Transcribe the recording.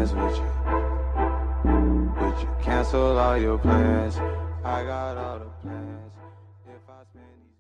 dance with you. Would you cancel all your plans? I got all the plans. If I spend these